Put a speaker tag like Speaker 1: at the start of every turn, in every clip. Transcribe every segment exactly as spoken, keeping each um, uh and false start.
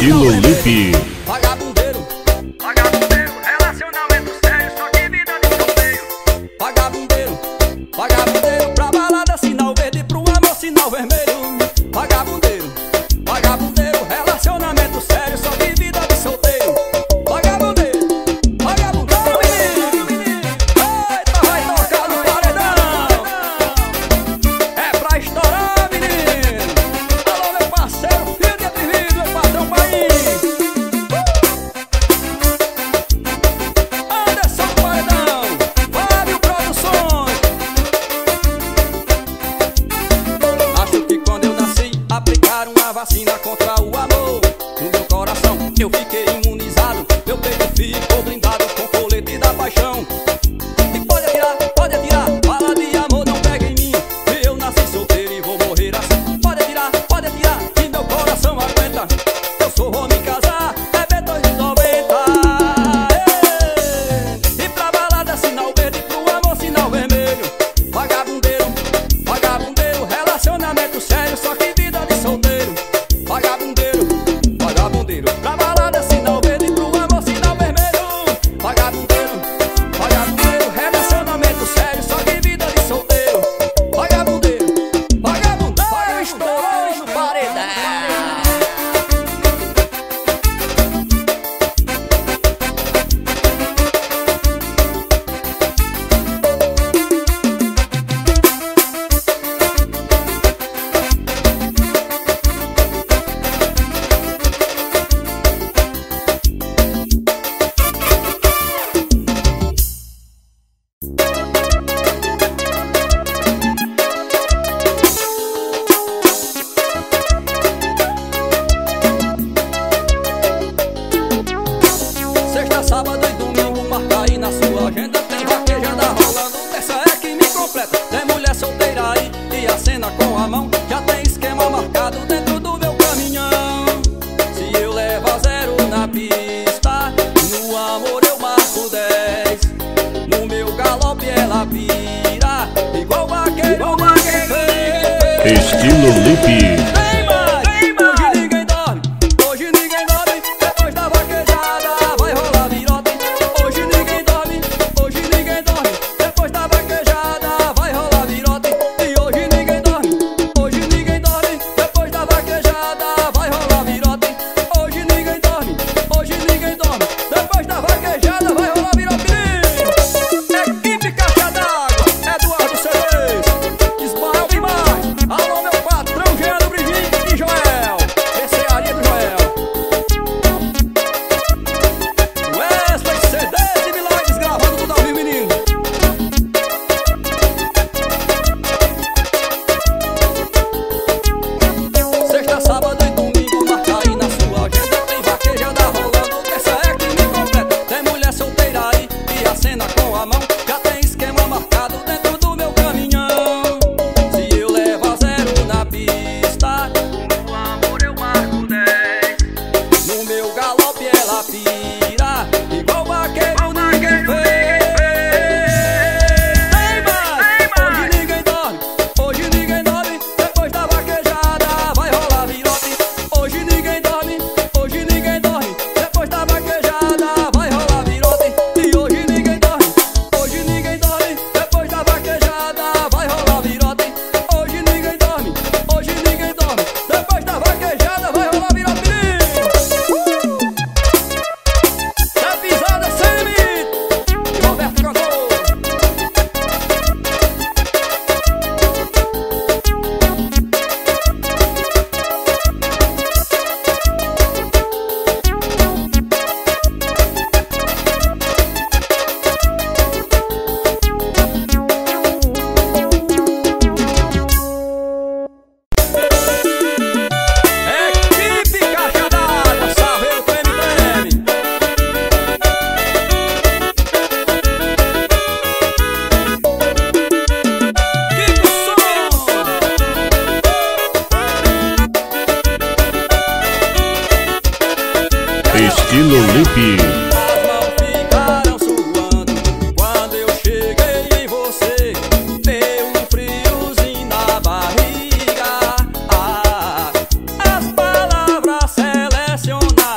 Speaker 1: Estilo Lipe.
Speaker 2: Vagabundeiro, vagabundeiro, relacionamento sério, só que vida de solteiro. Vagabundeiro, vagabundeiro, pra balada sinal verde, pro amor sinal vermelho. Vagabundeiro, vagabundeiro, relacionamento sério, só que vida de solteiro. Vagabundeiro, vagabundeiro, menino, menino, eita, vai tocar no paredão. É pra estourar, menino. Alô, meu parceiro, filho de atrevido, meu patrão país. Anderson Paredão, Fábio Produções. Acho que quando eu nasci, aplicaram a vacina contra o amor. No meu coração eu fiquei imunizado, meu peito ficou blindado com colete da paixão. E pode atirar, pode atirar, fala de amor não pega em mim, que eu nasci solteiro e vou morrer assim. Pode atirar, pode atirar, que meu coração aguenta. Eu sou homem casar, é B dois de noventa. E pra balada sinal verde, pro amor sinal vermelho. Vagabundeiro, vagabundeiro, relacionamento sério, só que vida de solteiro. Vagabundeiro, vagabundeiro, pra balada sinal verde, pro amor sinal vermelho. Vagabundeiro, vagabundeiro, relacionamento sério, só que vida de solteiro. Vagabundeiro, vagabundeiro, estourou no paredão. Sexta, sábado e domingo, marca aí na sua agenda. Tem vaquejada rolando, essa é que me completa. Tem mulher solteira aí e acena com a mão. Já tem esquema marcado dentro do meu caminhão. Se eu levo a zero na pista, no amor eu marco dez. No meu galope ela vira, igual vaqueiro ninguém fez.
Speaker 1: Estilo Lipe.
Speaker 2: Vem mais, vem mais. Hoje ninguém dorme, hoje ninguém dorme. Depois da vaquejada vai rolar virote. Hoje ninguém dorme, hoje ninguém dorme. Depois da vaquejada vai rolar virote. E hoje ninguém dorme, hoje ninguém dorme. Depois da vaquejada vai rolar virote. Hoje ninguém dorme, hoje ninguém dorme. Depois da vaquejada vai rolar virote. Equipe Caixa d'Água, Eduardo Cereis, Ismael Guimarães. Alô, meu patrão, Jean Brigitte e Joel, Mercearia do Joel. Wesley C D de Milagres, gravando tudo ao vivo, menino. Sexta, sábado e domingo, marca aí na sua agenda. Tem vaquejada rolando, essa é que me completa. Tem mulher solteira aí e acena com a mão. Já tem esquema marcado dentro do meu caminhão. Se eu levo a zero na pista, no amor eu marco dez. No meu galope ela pira, igual vaqueiro ninguém fez. Vem mais, hoje ninguém dorme, hoje ninguém dorme. Depois da vaquejada vai rolar virote. Hoje ninguém dorme, hoje ninguém dorme. Depois da vaquejada vai rolar virote. E hoje ninguém dorme, hoje ninguém dorme. Depois da vaquejada vai rolar virote. Hoje ninguém dorme, hoje ninguém dorme. Depois da vaquejada vai rolar virote. Da pisada sem limite, Roberto Cantor. Equipe Caixa d'Água, Saveiro Treme Treme. Kiko Som.
Speaker 1: Estilo Lipe.
Speaker 2: As mãos ficaram suando quando eu cheguei em você. Deu um friozinho na barriga. Ah, as palavras selecionadas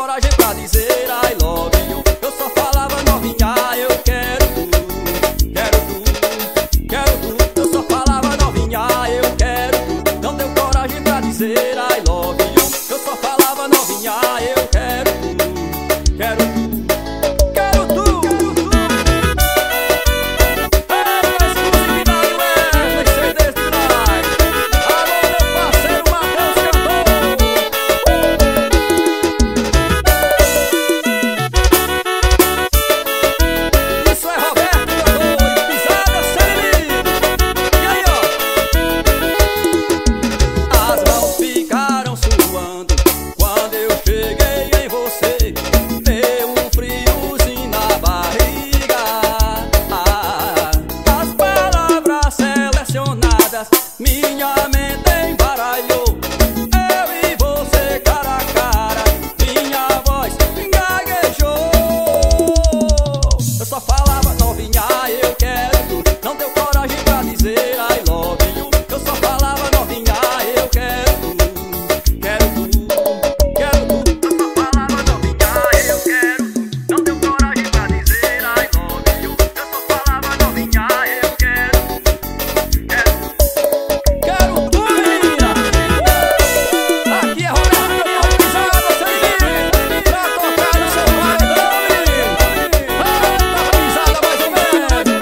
Speaker 2: coragem pra dizer I love you. Eu só falava novinha, eu quero tu, quero tu, quero tu. Eu só falava novinha, eu quero tu. Não deu coragem pra dizer I love you. Eu só falava novinha, eu quero tu, quero tu. Minha mente embaralhou, eu e você cara a cara, minha voz gaguejou. Eu só falava novinha, eu quero tu. Não deu coragem pra dizer I love you. Eu só falava novinha, eu quero tu, quero tu, quero tu. Eu só falava novinha, eu quero tu. Não deu coragem pra dizer I love you. Eu só falava novinha, eu quero tu, quero tu. Quero tu, menina! Aqui é Roberto, eu tô pisando, você pra tocar no seu paredão, menino! Ah, tá pisada mais ou menos!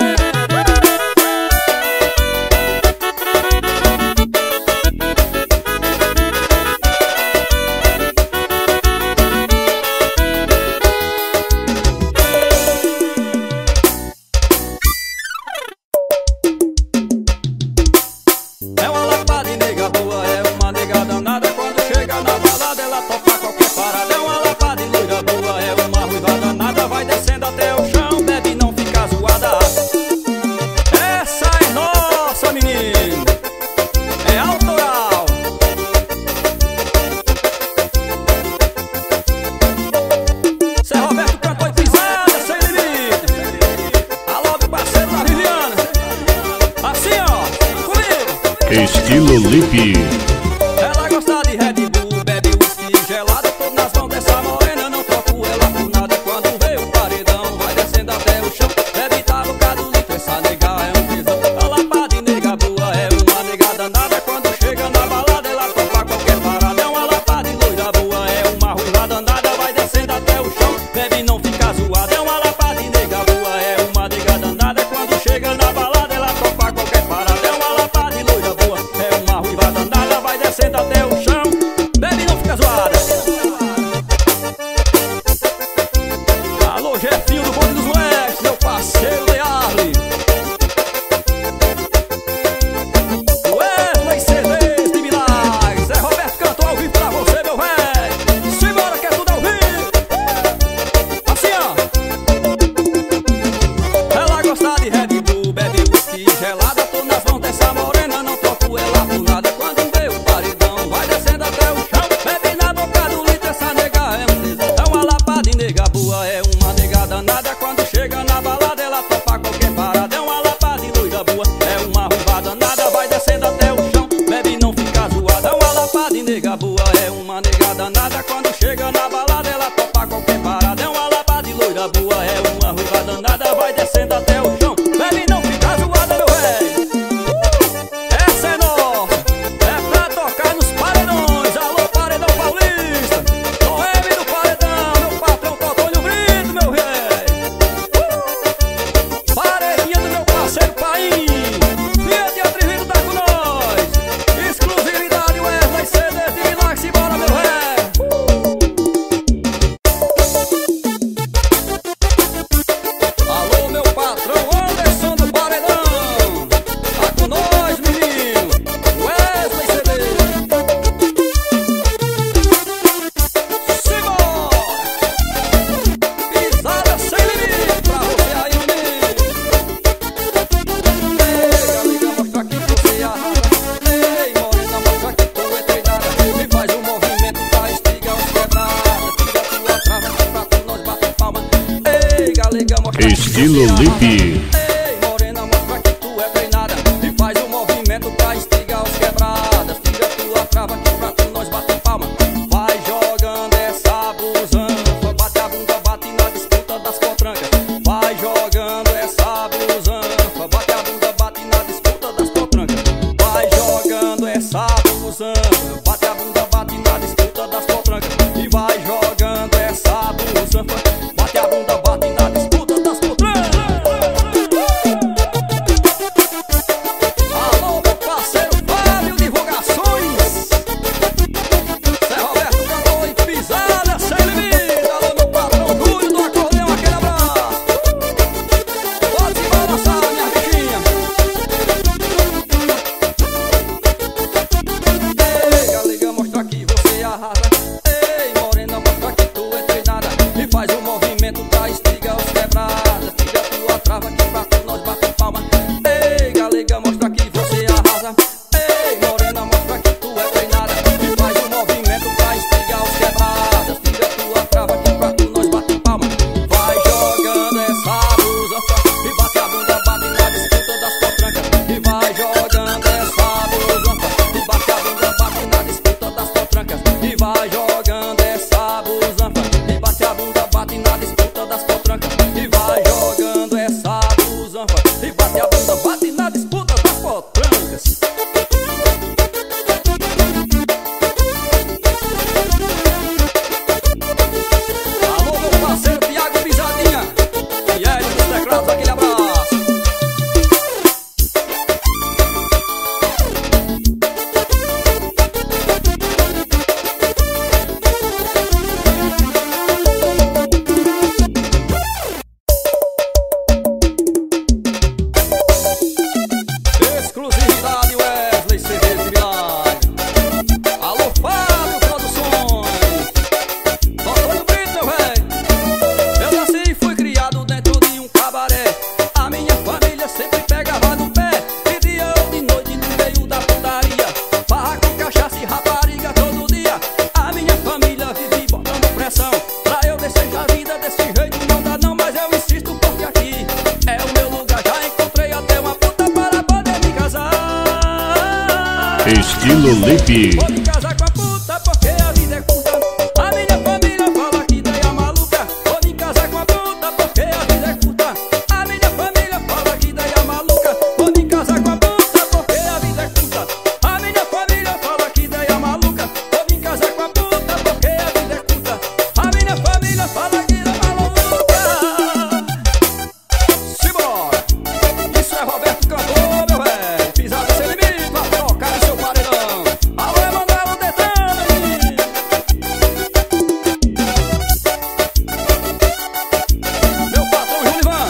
Speaker 2: É uma lapada de nega boa, é uma nega danada. Quando chega na balada ela topa qualquer parada. É uma lapada de loira boa, é uma ruiva danada. Vai descendo até o chão, bebe não fica zoada. Essa é nossa, menino, é autoral. Cê Roberto cantou e pisada, sem limite. Alô, meu parceiro da Viviana. Assim ó, comigo.
Speaker 1: Estilo Lipe.
Speaker 2: Ela gosta de Red Bull, bebe whisky gelado. Tô nas mãos dessa morena, não troco ela por nada. Quando vê o paredão, vai descendo até o chão. Bebe tá bocado litro, essa nega é um tesão. A lapada de nega boa, é uma nega danada. Quando chega na balada, ela topa qualquer parada. É uma lapada de loira boa, é uma ruiva danada. Vai descendo até o chão, bebe não fica zoada. É uma lapada de nega boa, é uma nega danada. Quando chega na balada, ela topa qualquer parada. É uma lapada de loira boa, é uma ruiva danada. Vai descendo até o chão, bebe não fica zoada. Alô, Jefinho do Bonde dos Moleques, meu parceiro de Arley. Wesley C Ds de Milagres. É Roberto cantou ao vivo pra você, meu velho. Simbora que é tudo ao vivo. Assim ó. Ela gosta de Red Bull, bebe whisky gelada. Tô nas mãos dessa morena, não troco ela por nada. Quando vê o paredão, vai descendo até o chão. Bebe na boca do litro, essa nega é um tesão. É uma lapada de nega boa, é uma nega danada. Quando chega na balada, ela topa qualquer parada. É uma lapada de loira boa, é uma ruiva danada. Vai descendo até o chão, bebe não fica zoada. É uma lapada de nega boa, é uma nega danada. Quando chega na balada, ela topa qualquer parada. É uma lapada de loira boa, é uma ruiva danada. Vai descendo até o chão, bebe não fica zoada, meu velho. Essa é nossa, é pra tocar nos paredões. Alô, paredão paulista, Noemi do paredão, meu patrão Totônio Brito, meu velho. Uh! Paredinha do meu parceiro Paim, Fiat e atrevido tá com nós. Exclusividade Wesley C Ds de Milagres, simbora, meu velho. Alô, meu patrão Anderson do paredão, tá com nós, menino. Wesley C Ds. Simbora! Pisada sem limite pra você aí, menino. Ei, amiga, mostra que você arrasa. Ei, morena, mostra que tu é treinada. E faz um movimento pra estigar os quebrados. Tira tua trava, que pra tu nós bate palma. Ei, galega, mostra que
Speaker 1: Estilo
Speaker 2: você
Speaker 1: Lipe.
Speaker 2: arrasa. Ei, morena, mostra que tu é treinada. E faz um movimento pra estigar os quebradas. Tira tua trava, que pra tu nós bate palma. Vai jogando essa blusão
Speaker 1: Estilo Lipe.
Speaker 2: Vou me casar com a puta porque a vida é curta. A minha família fala que ideia maluca. Vou me casar com a puta porque a vida é curta. A minha família fala que ideia maluca. Vou me casar com a puta porque a vida é curta. A minha família fala que ideia maluca. Vou me casar com a puta porque a vida é curta. A minha família fala que ideia maluca. Simbora! Isso é Roberto Cantor, meu velho. Pisada sem limite pra tocar no seu paredão. Alô, Emanuel Detana. Meu patrão Julivan.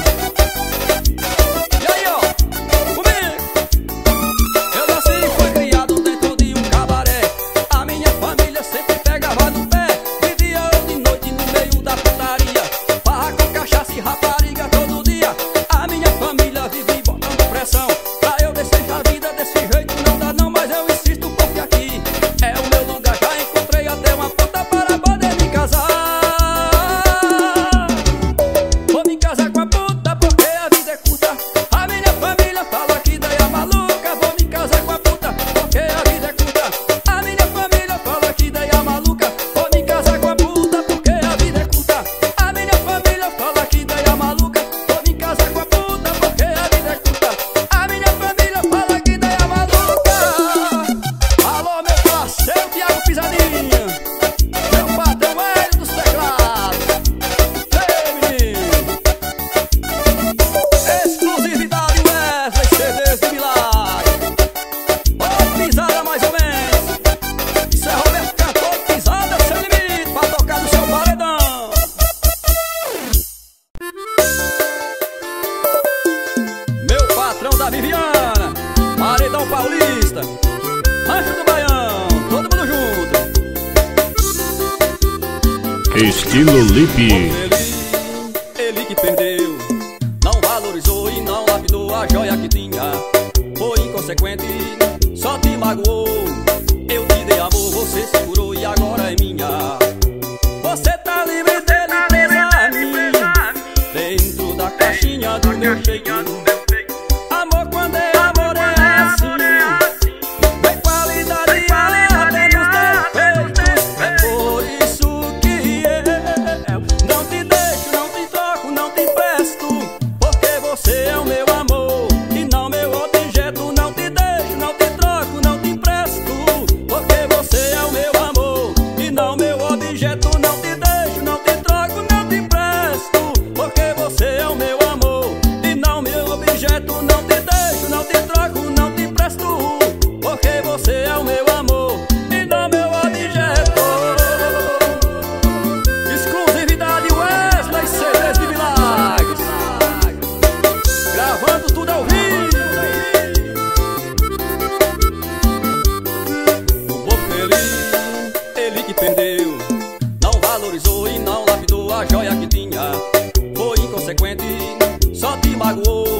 Speaker 2: E aí, ó, comigo. Eu nasci e fui criado dentro de um cabaré. A minha família sempre pegava no pé. Vivia eu de noite no meio da putaria. Barra com cachaça e rapariga todo dia. A minha família vive botando pressão pra eu descer da vida desse jeito não dá não. Mas eu insisto porque aqui é o meu lugar. Já encontrei até uma puta para poder me casar. Vou me casar com a puta porque a vida é curta. A minha família fala que ideia maluca. Vou me casar com a puta porque a vida é curta. A minha família fala que ideia maluca. Vou me casar com a puta porque a vida é curta. A minha família fala que ideia maluca. Vou me casar com a puta porque a vida é curta. A minha família fala que ideia maluca. Alô, meu parceiro Thiago Pisadinha. Meu patrão Hélio dos teclados. Ei, menino. Exclusividade Wesley, C Ds de milagre. Ô, pisada mais ou menos. Isso é Roberto Cantor, pisada sem limite pra tocar no seu paredão. Meu patrão da Viviana, Paredão Paulista, Rancho do Baião, todo mundo junto.
Speaker 1: Estilo Lipe.
Speaker 2: Ele, ele que perdeu, não valorizou e não lapidou a joia que tinha. Foi inconsequente, só te magoou. Eu te dei amor, você segurou e agora é minha. Você tá livre dele, presa minha, dentro da caixinha do meu peito. Amor quando é amor é assim, tem qualidade até nos defeitos. É por isso que eu não te deixo, não te troco, não te empresto. Porque você é o meu amor e não meu objeto. Não te deixo, não te troco, não te empresto. Porque você é o meu amor e não meu objeto. Não te deixo, não te troco, não te empresto. Porque você é o meu amor e não meu objeto. Não te deixo, não te troco, não te empresto. Porque você é o meu amor e não meu objeto. Exclusividade Wesley, C Ds de milagres. Gravando tudo ao vivo. O povo feliz, ele que perdeu, não valorizou e não lapidou a joia que tinha. Foi inconsequente, só te magoou.